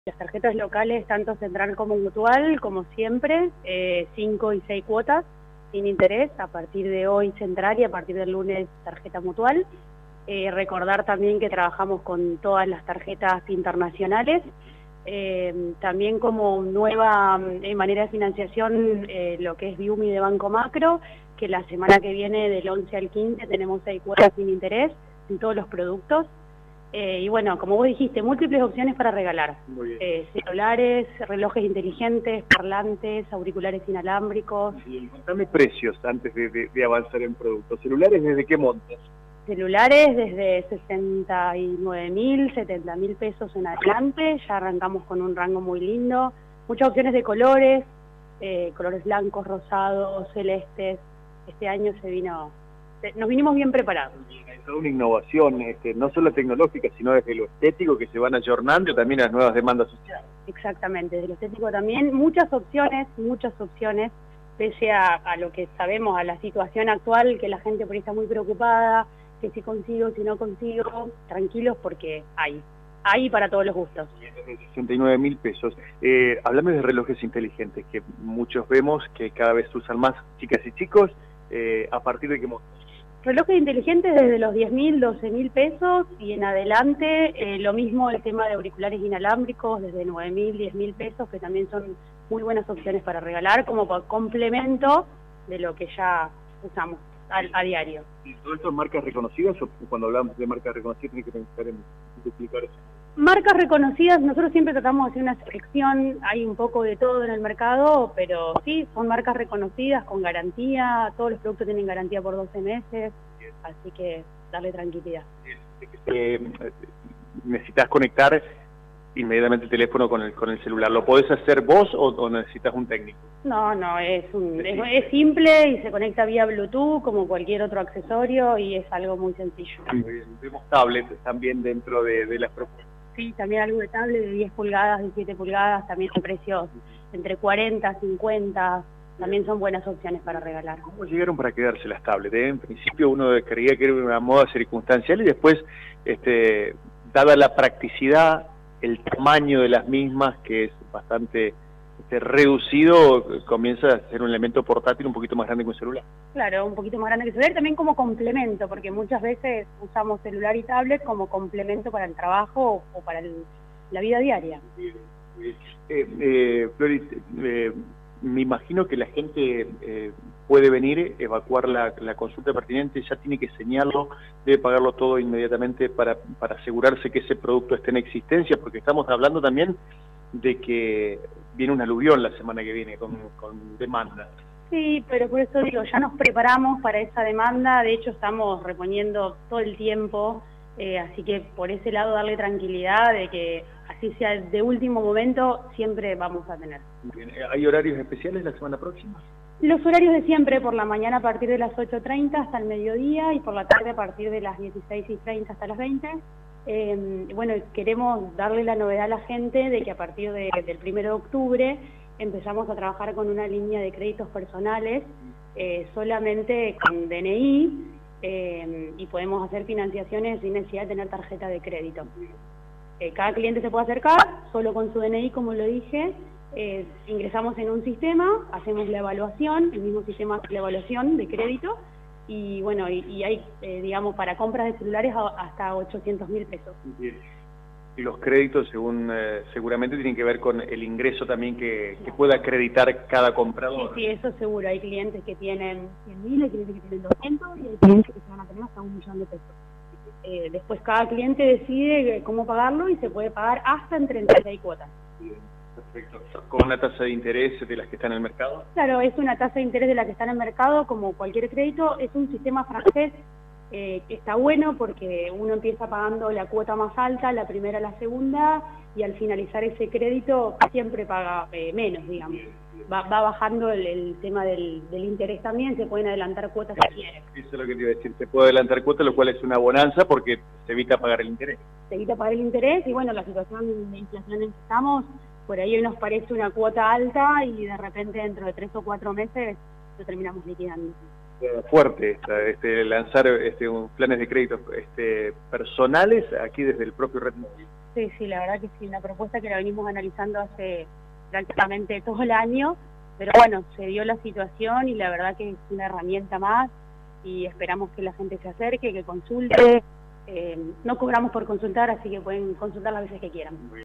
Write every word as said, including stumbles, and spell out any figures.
Las tarjetas locales, tanto Central como Mutual, como siempre, eh, cinco y seis cuotas sin interés, a partir de hoy Central y a partir del lunes tarjeta Mutual. Eh, recordar también que trabajamos con todas las tarjetas internacionales, eh, también como nueva eh, manera de financiación eh, lo que es Viumi de Banco Macro, que la semana que viene del once al quince tenemos seis cuotas sin interés en todos los productos. Eh, y bueno, como vos dijiste, múltiples opciones para regalar. Eh, celulares, relojes inteligentes, parlantes, auriculares inalámbricos. Bien, contame precios antes de, de, de avanzar en productos. ¿Celulares desde qué montos? Celulares desde sesenta y nueve mil, setenta mil pesos en adelante. Ya arrancamos con un rango muy lindo. Muchas opciones de colores, eh, colores blancos, rosados, celestes. Este año se vino... nos vinimos bien preparados. Hay toda una innovación, este, no solo tecnológica, sino desde lo estético, que se van ayornando, también las nuevas demandas sociales. Exactamente, desde lo estético también, muchas opciones, muchas opciones, pese a, a lo que sabemos, a la situación actual, que la gente por ahí está muy preocupada, que si consigo, si no consigo, tranquilos porque hay, hay para todos los gustos. sesenta y nueve mil pesos. Eh, hablame de relojes inteligentes, que muchos vemos que cada vez usan más chicas y chicos, eh, ¿a partir de qué montos? Relojes inteligentes desde los diez mil, doce mil pesos y en adelante, eh, lo mismo el tema de auriculares inalámbricos desde nueve mil, diez mil pesos, que también son muy buenas opciones para regalar como por complemento de lo que ya usamos a, a diario. ¿Y todo esto en marcas reconocidas o cuando hablamos de marcas reconocidas tiene que pensar en duplicar eso? Marcas reconocidas, nosotros siempre tratamos de hacer una selección, hay un poco de todo en el mercado, pero sí, son marcas reconocidas, con garantía, todos los productos tienen garantía por doce meses, así que darle tranquilidad. Eh, ¿Necesitas conectar inmediatamente el teléfono con el, con el celular? ¿Lo podés hacer vos o, o necesitas un técnico? No, no, es, un, es, es simple y se conecta vía Bluetooth como cualquier otro accesorio y es algo muy sencillo. Muy bien. Vemos tablets también dentro de, de las propuestas. Sí, también algo de tablet de diez pulgadas, diecisiete pulgadas, también a precios entre cuarenta, cincuenta, también son buenas opciones para regalar. ¿Cómo llegaron para quedarse las tablets? Eh? En principio uno creía que era una moda circunstancial y después, este, dada la practicidad, el tamaño de las mismas, que es bastante este, reducido, comienza a ser un elemento portátil un poquito más grande que un celular. Claro, un poquito más grande que celular, también como complemento, porque muchas veces usamos celular y tablet como complemento para el trabajo o, o para el, la vida diaria. Bien, bien. Eh, eh, Flori, eh, me imagino que la gente eh, puede venir, evacuar la, la consulta pertinente, ya tiene que señalarlo, debe pagarlo todo inmediatamente para, para asegurarse que ese producto esté en existencia, porque estamos hablando también de que viene un aluvión la semana que viene con, con demanda. Sí, pero por eso digo, ya nos preparamos para esa demanda, de hecho estamos reponiendo todo el tiempo, eh, así que por ese lado darle tranquilidad de que así sea de último momento, siempre vamos a tener. Bien. ¿Hay horarios especiales la semana próxima? Los horarios de siempre, por la mañana a partir de las ocho treinta hasta el mediodía y por la tarde a partir de las dieciséis y treinta hasta las veinte. Eh, bueno, queremos darle la novedad a la gente de que a partir de, del primero de octubre empezamos a trabajar con una línea de créditos personales eh, solamente con D N I eh, y podemos hacer financiaciones sin necesidad de tener tarjeta de crédito. Eh, cada cliente se puede acercar solo con su D N I, como lo dije, eh, ingresamos en un sistema, hacemos la evaluación, el mismo sistema hace la evaluación de crédito y bueno, y, y hay, eh, digamos, para compras de celulares a, hasta ochocientos mil pesos. Bien. Y los créditos, según eh, seguramente, tienen que ver con el ingreso también que, que pueda acreditar cada comprador. Sí, sí, eso seguro. Hay clientes que tienen cien mil, hay clientes que tienen doscientos y hay clientes que se van a tener hasta un millón de pesos. Eh, después cada cliente decide cómo pagarlo y se puede pagar hasta en treinta y seis cuotas. Bien, perfecto. ¿Con una tasa de interés de las que están en el mercado? Claro, es una tasa de interés de la que está en el mercado, como cualquier crédito. Es un sistema francés eh, que está bueno porque uno empieza pagando la cuota más alta, la primera, la segunda, y al finalizar ese crédito siempre paga eh, menos, digamos. Va, va bajando el, el tema del, del interés también, se pueden adelantar cuotas si quieren. Eso es lo que te iba a decir, se puede adelantar cuotas, lo cual es una bonanza porque se evita pagar el interés. Se evita pagar el interés y bueno, la situación de inflación en que estamos, por ahí nos parece una cuota alta y de repente dentro de tres o cuatro meses lo terminamos liquidando. Fuerte esta, este, lanzar este, un, planes de créditos este, personales aquí desde el propio Red Móvil. Sí, sí, la verdad que sí, una propuesta que la venimos analizando hace prácticamente todo el año, pero bueno, se dio la situación y la verdad que es una herramienta más y esperamos que la gente se acerque, que consulte. Eh, no cobramos por consultar, así que pueden consultar las veces que quieran.